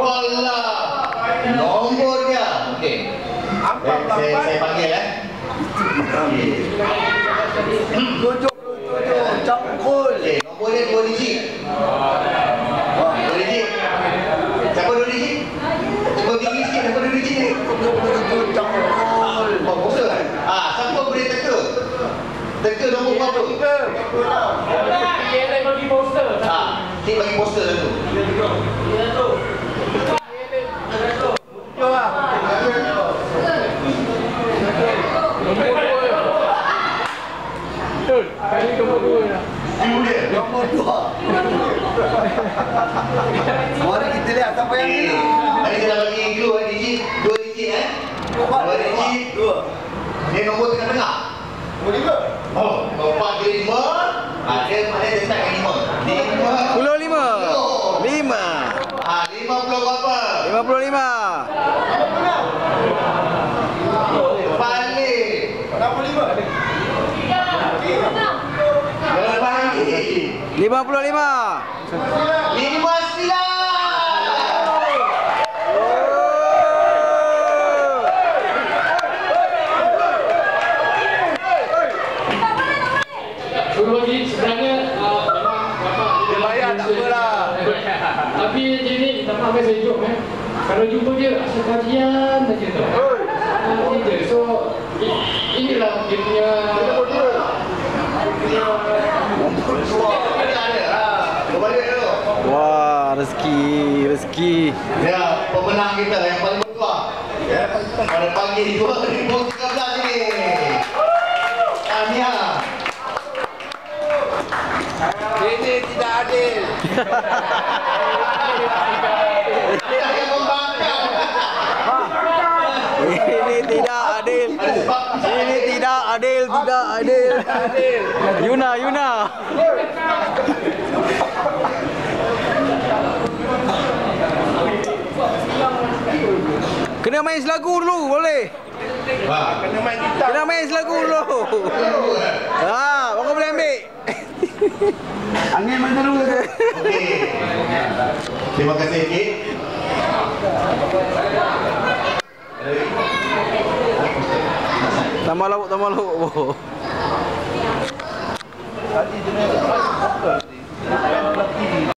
Wallah. Nombornya. Okey. Saya panggil cangkul. Okey, nombornya 2 digit. 2 digit. Siapa 2 digit? Cuba tinggi sikit, siapa 2 digit ni? Cangkul. Oh, poster kan? Siapa boleh teka? Teka nombor berapa? Dia bagi poster. Cik bagi poster satu. Betul. Kali nombor 2 dah. Nombor 2. Mari kita lihat siapa yang ni. Mari kita bagi clue digit, 2 digit 2 digit. 2. Dia nombor tengah-tengah. Nombor 5. Oh, 4 ke 5. Dia mana dia start dengan 5. 55. 5. 50 berapa? 55. Balik. 65. Jangan balik. 55. 59. Suruh lagi sebenarnya Dia bayar tak apalah. Tapi dia ni tak mahu saya joke Kalau jumpa dia asal kajian saja tau. Dia so inilah dia punya Wah, rezeki. Ya, pemenang kita yang paling bertuah. Ya, pada pagi 2013 ini. Tahniah. Ini tidak adil. Yang membangkang. Ini tidak adil. Ini tidak adil, tidak adil. Yuna. Kena main selagu dulu, boleh? Kena main gitar. Kena main selagu dulu. Baru boleh ambil. Angin mana dulu. Okey. Terima kasih, Kik. Tambah lauk. Tadi dia